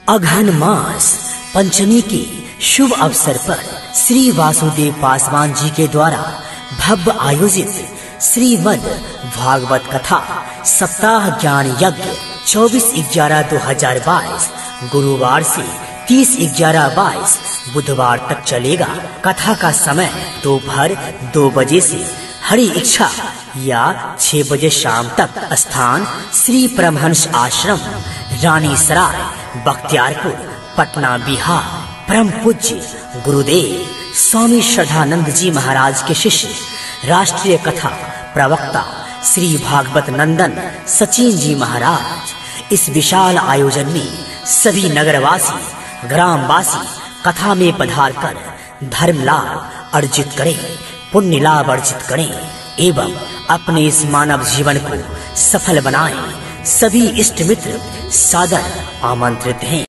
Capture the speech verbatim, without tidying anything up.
अघन मास पंचमी के शुभ अवसर पर श्री वासुदेव पासवान जी के द्वारा भव्य आयोजित श्रीमद् भागवत कथा सप्ताह ज्ञान यज्ञ चौबीस ग्यारह दो हजार बाईस गुरुवार से तीस ग्यारह बाईस बुधवार तक चलेगा। कथा का समय दोपहर दो बजे से हरि इच्छा या छह बजे शाम तक। स्थान श्री परमहंस आश्रम रानी सराय बख्तियारपुर पटना बिहार। परम पूज्य गुरुदेव स्वामी श्रद्धानंद जी महाराज के शिष्य राष्ट्रीय कथा प्रवक्ता श्री भागवत नंदन सचिन जी महाराज। इस विशाल आयोजन में सभी नगरवासी ग्रामवासी कथा में पधार कर धर्म लाभ अर्जित करें, पुण्य लाभ अर्जित करें एवं अपने इस मानव जीवन को सफल बनाएं। सभी इष्ट मित्र सादर आमंत्रित हैं।